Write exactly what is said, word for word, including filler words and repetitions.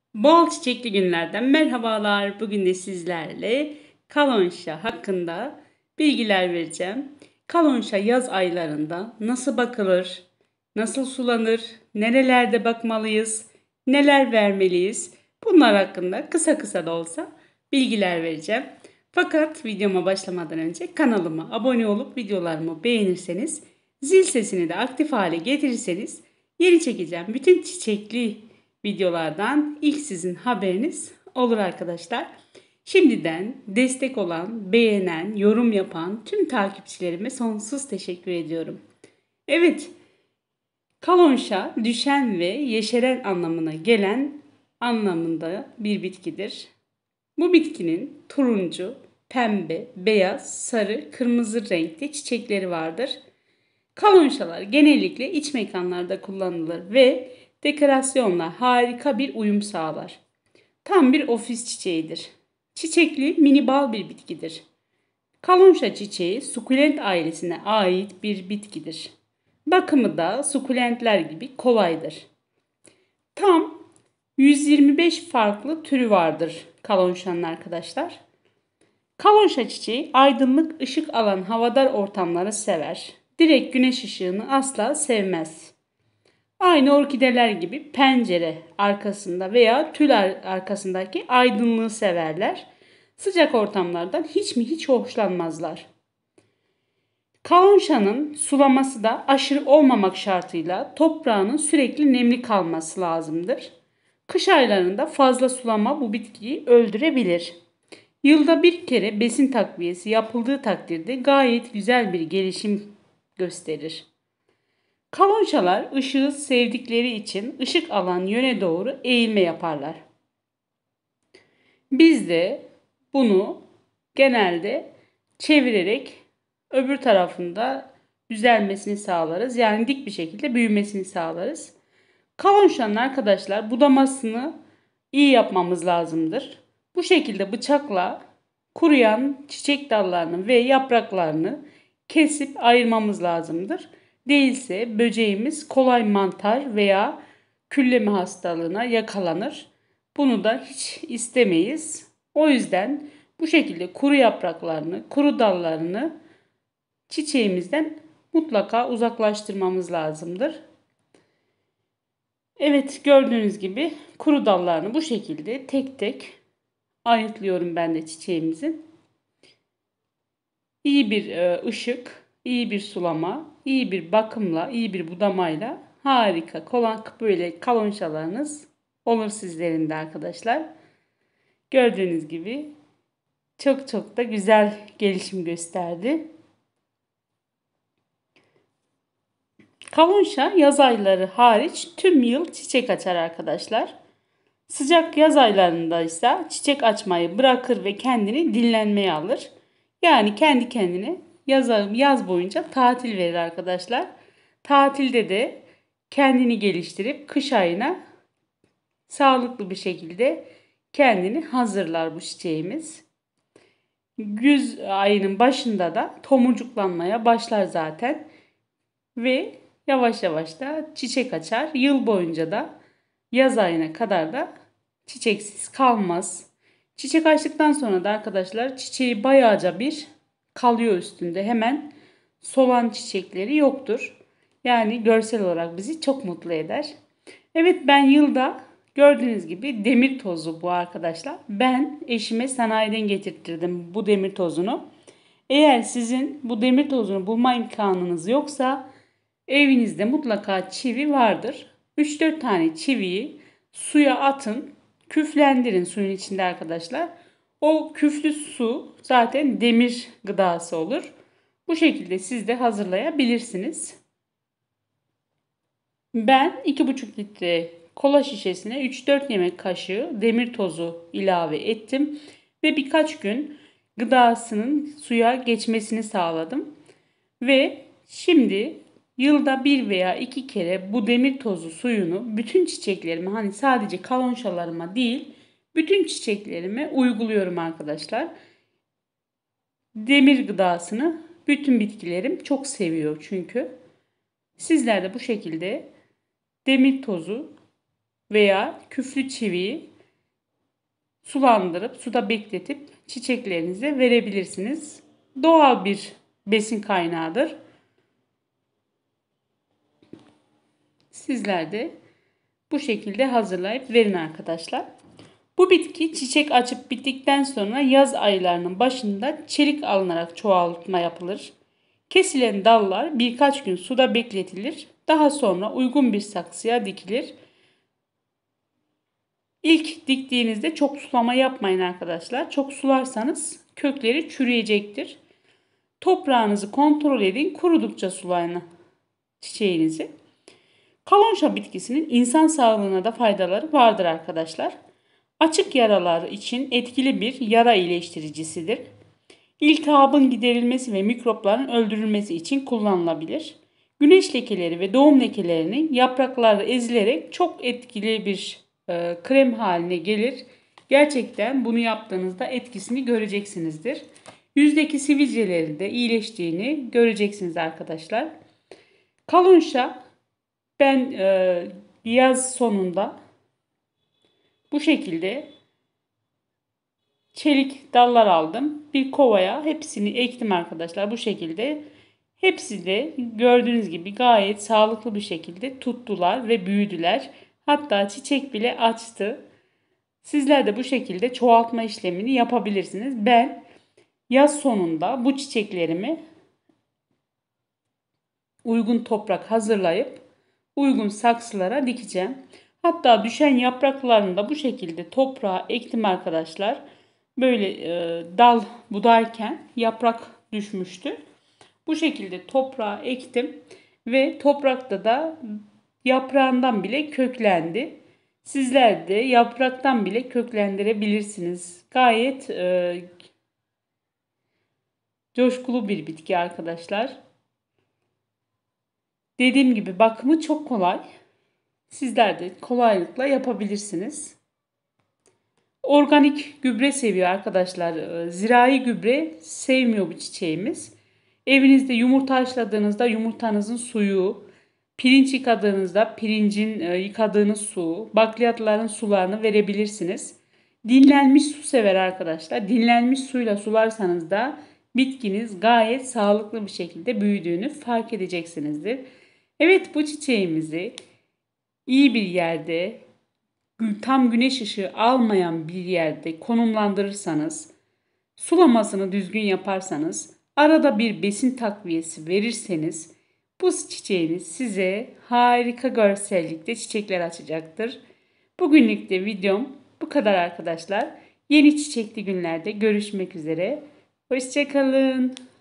Bol çiçekli günlerden merhabalar. Bugün de sizlerle kalonşa hakkında bilgiler vereceğim. Kalonşa yaz aylarında nasıl bakılır, nasıl sulanır, nerelerde bakmalıyız, neler vermeliyiz? Bunlar hakkında kısa kısa da olsa bilgiler vereceğim. Fakat videoma başlamadan önce kanalıma abone olup videolarımı beğenirseniz, zil sesini de aktif hale getirirseniz yeni çekeceğim bütün çiçekli videolardan ilk sizin haberiniz olur arkadaşlar. Şimdiden destek olan, beğenen, yorum yapan tüm takipçilerime sonsuz teşekkür ediyorum. Evet, kalonşa düşen ve yeşeren anlamına gelen anlamında bir bitkidir. Bu bitkinin turuncu, pembe, beyaz, sarı, kırmızı renkte çiçekleri vardır. Kalonşalar genellikle iç mekanlarda kullanılır ve dekorasyonla harika bir uyum sağlar. Tam bir ofis çiçeğidir. Çiçekli mini bal bir bitkidir. Kalonşa çiçeği sukulent ailesine ait bir bitkidir. Bakımı da sukulentler gibi kolaydır. Tam yüz yirmi beş farklı türü vardır kalonşanın arkadaşlar. Kalonşa çiçeği aydınlık, ışık alan havadar ortamları sever. Direkt güneş ışığını asla sevmez. Aynı orkideler gibi pencere arkasında veya tül arkasındaki aydınlığı severler. Sıcak ortamlardan hiç mi hiç hoşlanmazlar. Kalonşanın sulaması da aşırı olmamak şartıyla toprağının sürekli nemli kalması lazımdır. Kış aylarında fazla sulama bu bitkiyi öldürebilir. Yılda bir kere besin takviyesi yapıldığı takdirde gayet güzel bir gelişim gösterir. Kalonşalar ışığı sevdikleri için ışık alan yöne doğru eğilme yaparlar. Biz de bunu genelde çevirerek öbür tarafında düzelmesini sağlarız. Yani dik bir şekilde büyümesini sağlarız. Kalonşanın arkadaşlar budamasını iyi yapmamız lazımdır. Bu şekilde bıçakla kuruyan çiçek dallarını ve yapraklarını kesip ayırmamız lazımdır. Değilse böceğimiz kolay mantar veya külleme hastalığına yakalanır. Bunu da hiç istemeyiz. O yüzden bu şekilde kuru yapraklarını, kuru dallarını çiçeğimizden mutlaka uzaklaştırmamız lazımdır. Evet, gördüğünüz gibi kuru dallarını bu şekilde tek tek ayıtlıyorum ben de çiçeğimizin. İyi bir e, ışık, iyi bir sulama, iyi bir bakımla, iyi bir budamayla harika kolan böyle kalonşalarınız olur sizlerin de arkadaşlar. Gördüğünüz gibi çok çok da güzel gelişim gösterdi. Kalonşa yaz ayları hariç tüm yıl çiçek açar arkadaşlar. Sıcak yaz aylarında ise çiçek açmayı bırakır ve kendini dinlenmeye alır. Yani kendi kendine yaz, yaz boyunca tatil verir arkadaşlar. Tatilde de kendini geliştirip kış ayına sağlıklı bir şekilde kendini hazırlar bu çiçeğimiz. Güz ayının başında da tomurcuklanmaya başlar zaten ve yavaş yavaş da çiçek açar. Yıl boyunca da yaz ayına kadar da çiçeksiz kalmaz. Çiçek açtıktan sonra da arkadaşlar çiçeği bayağıca bir kalıyor üstünde. Hemen solan çiçekleri yoktur. Yani görsel olarak bizi çok mutlu eder. Evet, ben yılda gördüğünüz gibi demir tozu bu arkadaşlar. Ben eşime sanayiden getirttirdim bu demir tozunu. Eğer sizin bu demir tozunu bulma imkanınız yoksa evinizde mutlaka çivi vardır. üç dört tane çiviyi suya atın, küflendirin suyun içinde arkadaşlar. O küflü su zaten demir gıdası olur. Bu şekilde siz de hazırlayabilirsiniz. Ben iki buçuk litre kola şişesine üç dört yemek kaşığı demir tozu ilave ettim ve birkaç gün gıdasının suya geçmesini sağladım. Ve şimdi yılda bir veya iki kere bu demir tozu suyunu bütün çiçeklerime, hani sadece kalonşalarıma değil bütün çiçeklerime uyguluyorum arkadaşlar. Demir gıdasını bütün bitkilerim çok seviyor çünkü. Sizler de bu şekilde demir tozu veya küflü çiviyi sulandırıp suda bekletip çiçeklerinize verebilirsiniz. Doğal bir besin kaynağıdır. Sizler de bu şekilde hazırlayıp verin arkadaşlar. Bu bitki çiçek açıp bittikten sonra yaz aylarının başında çelik alınarak çoğaltma yapılır. Kesilen dallar birkaç gün suda bekletilir. Daha sonra uygun bir saksıya dikilir. İlk diktiğinizde çok sulama yapmayın arkadaşlar. Çok sularsanız kökleri çürüyecektir. Toprağınızı kontrol edin. Kurudukça sulayın çiçeğinizi. Kalonşa bitkisinin insan sağlığına da faydaları vardır arkadaşlar. Açık yaralar için etkili bir yara iyileştiricisidir. İltihabın giderilmesi ve mikropların öldürülmesi için kullanılabilir. Güneş lekeleri ve doğum lekelerini yapraklarda ezilerek çok etkili bir e, krem haline gelir. Gerçekten bunu yaptığınızda etkisini göreceksinizdir. Yüzdeki sivilceleri de iyileştiğini göreceksiniz arkadaşlar. Kalonşa ben e, yaz sonunda bu şekilde çelik dallar aldım. Bir kovaya hepsini ektim arkadaşlar bu şekilde. Hepsi de gördüğünüz gibi gayet sağlıklı bir şekilde tuttular ve büyüdüler. Hatta çiçek bile açtı. Sizler de bu şekilde çoğaltma işlemini yapabilirsiniz. Ben yaz sonunda bu çiçeklerimi uygun toprak hazırlayıp uygun saksılara dikeceğim. Hatta düşen yapraklarını da bu şekilde toprağa ektim arkadaşlar. Böyle e, dal budayken yaprak düşmüştü. Bu şekilde toprağa ektim ve toprakta da yaprağından bile köklendi. Sizler de yapraktan bile köklendirebilirsiniz. Gayet e, coşkulu bir bitki arkadaşlar. Dediğim gibi bakımı çok kolay. Sizler de kolaylıkla yapabilirsiniz. Organik gübre seviyor arkadaşlar. Zirai gübre sevmiyor bu çiçeğimiz. Evinizde yumurta haşladığınızda yumurtanızın suyu, pirinç yıkadığınızda pirincin yıkadığınız su, bakliyatların sularını verebilirsiniz. Dinlenmiş su sever arkadaşlar. Dinlenmiş suyla sularsanız da bitkiniz gayet sağlıklı bir şekilde büyüdüğünü fark edeceksinizdir. Evet, bu çiçeğimizi iyi bir yerde, tam güneş ışığı almayan bir yerde konumlandırırsanız, sulamasını düzgün yaparsanız, arada bir besin takviyesi verirseniz bu çiçeğiniz size harika görsellikte çiçekler açacaktır. Bugünlük de videom bu kadar arkadaşlar. Yeni çiçekli günlerde görüşmek üzere. Hoşça kalın.